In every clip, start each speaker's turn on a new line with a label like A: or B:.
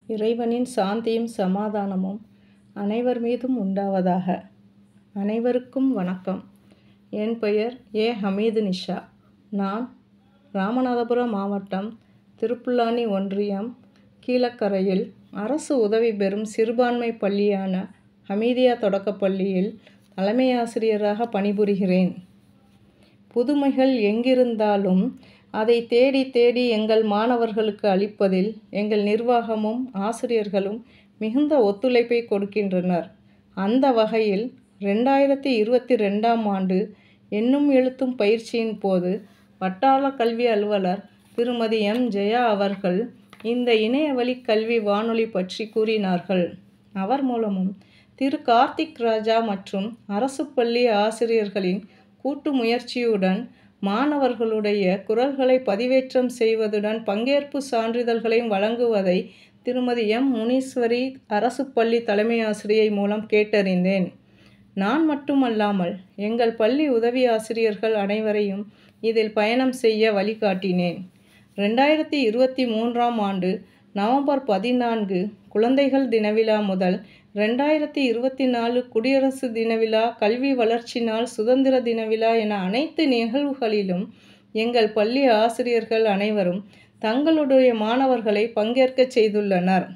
A: இறைவனின் சாந்தியும் சமாதானமும் அனைவர் மீதும் உண்டாவதாக. அனைவருக்கும் வணக்கம். என் பெயர் ஹமீது நிஷா. நான் ராமநாதபுரம் மாவட்டம் திருப்புல்லானி ஒன்றியம் கீழக்கரையில் அரசு உதவி பெறும் சிறுபான்மை பள்ளியான ஹமீதியா தொடக்கப்பள்ளியில் தலைமை ஆசிரியராக பணிபுரிகிறேன். புதுமைகள் எங்கிருந்தாலும் அதை தேடி தேடி எங்கள் மாணவர்களுக்கு அளிப்பதில் எங்கள் நிர்வாகமும் ஆசிரியர்களும் மிகுந்த ஒத்துழைப்பை கொடுக்கின்றனர். அந்த வகையில் 2022ஆம் ஆண்டு எண்ணும் எழுத்தும் பயிற்சியின் போது வட்டார கல்வி அலுவலர் திருமதி ஜெயா அவர்கள் இந்த இணையவழி கல்வி வானொலி பற்றி கூறினார்கள். அவர் மூலமும் திரு கார்த்திக் ராஜா மற்றும் அரசு பள்ளி ஆசிரியர்களின் கூட்டு முயற்சியுடன் மாணவர்களுடைய குரல்களை பதிவேற்றம் செய்வதுடன் பங்கேற்பு சான்றிதழ்களையும் வழங்குவதை திருமதி முனீஸ்வரி அரசு பள்ளி தலைமை ஆசிரியை மூலம் கேட்டறிந்தேன். நான் மட்டுமல்லாமல் எங்கள் பள்ளி உதவி ஆசிரியர்கள் அனைவரையும் இதில் பயணம் செய்ய வழிகாட்டினேன். 2023ஆம் ஆண்டு நவம்பர் 14 குழந்தைகள் தின விழா முதல் 2024 குடியரசு தின விழா, கல்வி வளர்ச்சி நாள், சுதந்திர தின விழா என அனைத்து நிகழ்வுகளிலும் எங்கள் பள்ளி ஆசிரியர்கள் அனைவரும் தங்களுடைய மாணவர்களை பங்கேற்க செய்துள்ளனர்.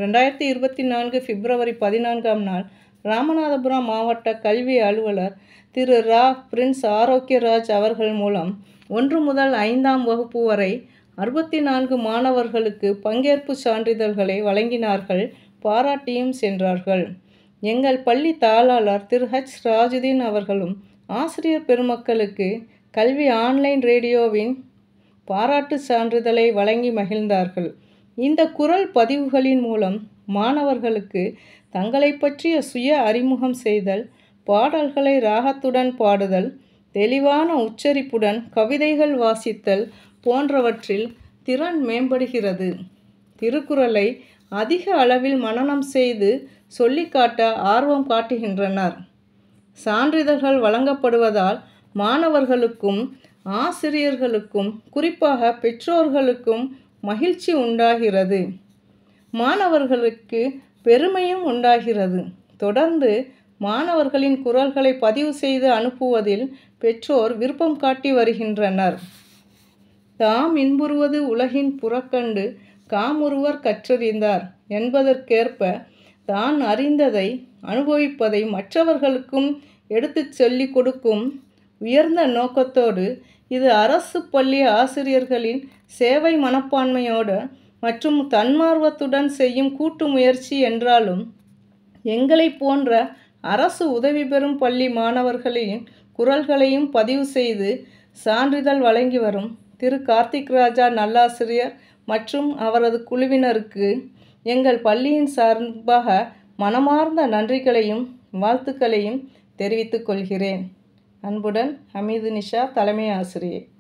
A: 2024 பிப்ரவரி 14ஆம் நாள் ராமநாதபுரம் மாவட்ட கல்வி அலுவலர் திரு பிரின்ஸ் ஆரோக்கியராஜ் அவர்கள் மூலம் 1 முதல் 5ஆம் வகுப்பு வரை 64 மாணவர்களுக்கு பங்கேற்பு சான்றிதழ்களை வழங்கினார்கள். பாராட்டியும் சென்றார்கள். எங்கள் பள்ளி தாளாளர் திரு ராஜுதீன் அவர்களும் ஆசிரியர் பெருமக்களுக்கு கல்வி ஆன்லைன் ரேடியோவின் பாராட்டு சான்றிதழை வழங்கி மகிழ்ந்தார்கள். இந்த குரல் பதிவுகளின் மூலம் மாணவர்களுக்கு தங்களை பற்றிய சுய அறிமுகம் செய்தல், பாடல்களை ராகத்துடன் பாடுதல், தெளிவான உச்சரிப்புடன் கவிதைகள் வாசித்தல் போன்றவற்றில் திறன் மேம்படுகிறது. திருக்குறளை அதிக அளவில் மனனம் செய்து சொல்லிக்காட்ட ஆர்வம் காட்டுகின்றனர். சான்றிதழ்கள் வழங்கப்படுவதால் மாணவர்களுக்கும் ஆசிரியர்களுக்கும் குறிப்பாக பெற்றோர்களுக்கும் மகிழ்ச்சி உண்டாகிறது. மாணவர்களுக்கு பெருமையும் உண்டாகிறது. தொடர்ந்து மாணவர்களின் குரல்களை பதிவு செய்து அனுப்புவதில் பெற்றோர் விருப்பம் காட்டி வருகின்றனர். தாம் இன்புறுவது உலகின் புறக்கண்டு காமுறுவர் கற்றறிந்தார் என்பதற்கேற்ப தான் அறிந்ததை அனுபவிப்பதை மற்றவர்களுக்கும் எடுத்து சொல்லிக் கொடுக்கும் உயர்ந்த நோக்கத்தோடு இது அரசு பள்ளி ஆசிரியர்களின் சேவை மனப்பான்மையோடு மற்றும் தன்மார்வத்துடன் செய்யும் கூட்டு முயற்சி என்றாலும் எங்களை போன்ற அரசு உதவி பெறும் பள்ளி மாணவர்களின் குரல்களையும் பதிவு செய்து சான்றிதழ் வழங்கி வரும் திரு கார்த்திக் ராஜா நல்லாசிரியர் மற்றும் அவரது குழுவினருக்கு எங்கள் பள்ளியின் சார்பாக மனமார்ந்த நன்றிகளையும் வாழ்த்துக்களையும் தெரிவித்துக் கொள்கிறேன். அன்புடன் ஹமீது நிஷா, தலைமை ஆசிரியை.